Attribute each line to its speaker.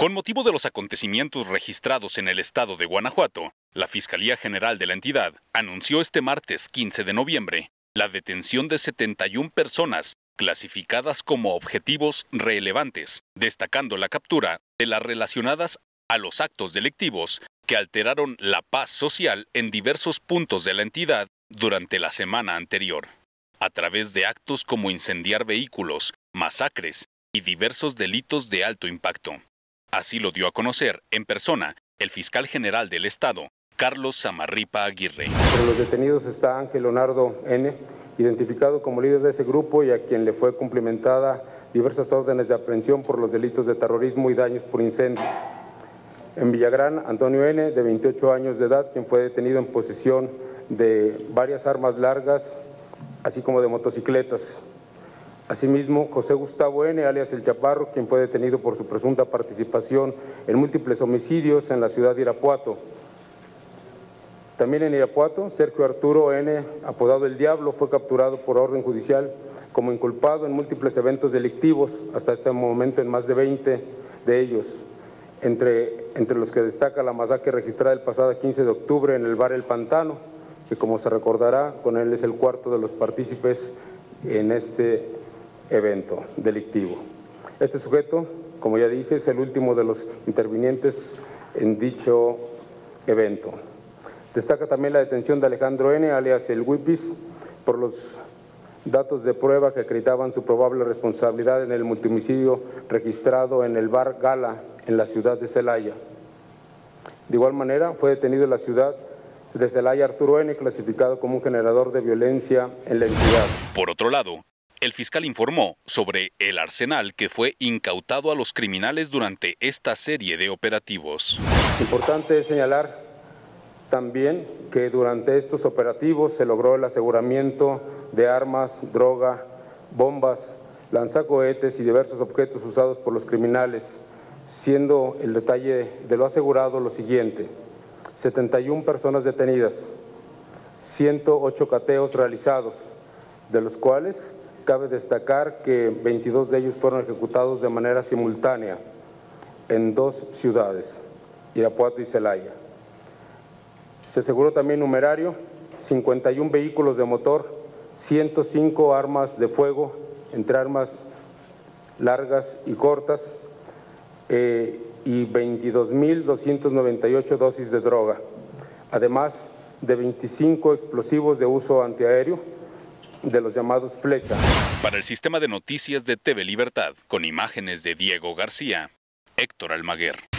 Speaker 1: Con motivo de los acontecimientos registrados en el estado de Guanajuato, la Fiscalía General de la entidad anunció este martes 15 de noviembre la detención de 71 personas clasificadas como objetivos relevantes, destacando la captura de las relacionadas a los actos delictivos que alteraron la paz social en diversos puntos de la entidad durante la semana anterior, a través de actos como incendiar vehículos, masacres y diversos delitos de alto impacto. Así lo dio a conocer en persona el fiscal general del estado, Carlos Samarripa Aguirre.
Speaker 2: Entre los detenidos está Ángel Leonardo N., identificado como líder de ese grupo y a quien le fue cumplimentada diversas órdenes de aprehensión por los delitos de terrorismo y daños por incendio. En Villagrán, Antonio N., de 28 años de edad, quien fue detenido en posesión de varias armas largas, así como de motocicletas. Asimismo, José Gustavo N., alias El Chaparro, quien fue detenido por su presunta participación en múltiples homicidios en la ciudad de Irapuato. También en Irapuato, Sergio Arturo N., apodado El Diablo, fue capturado por orden judicial como inculpado en múltiples eventos delictivos, hasta este momento en más de 20 de ellos, entre los que destaca la masacre registrada el pasado 15 de octubre en el bar El Pantano, que como se recordará, con él es el cuarto de los partícipes en este evento delictivo. Este sujeto, como ya dije, es el último de los intervinientes en dicho evento. Destaca también la detención de Alejandro N., alias El Huipis, por los datos de prueba que acreditaban su probable responsabilidad en el multihomicidio registrado en el bar Gala, en la ciudad de Celaya. De igual manera, fue detenido en la ciudad de Celaya Arturo N., clasificado como un generador de violencia en la entidad.
Speaker 1: Por otro lado, el fiscal informó sobre el arsenal que fue incautado a los criminales durante esta serie de operativos.
Speaker 2: Importante es señalar también que durante estos operativos se logró el aseguramiento de armas, droga, bombas, lanzacohetes y diversos objetos usados por los criminales, siendo el detalle de lo asegurado lo siguiente: 71 personas detenidas, 108 cateos realizados, de los cuales cabe destacar que 22 de ellos fueron ejecutados de manera simultánea en dos ciudades, Irapuato y Celaya. Se aseguró también numerario, 51 vehículos de motor, 105 armas de fuego, entre armas largas y cortas, y 22.298 dosis de droga, además de 25 explosivos de uso antiaéreo, de los llamados Flecha.
Speaker 1: Para el sistema de noticias de TV Libertad, con imágenes de Diego García, Héctor Almaguer.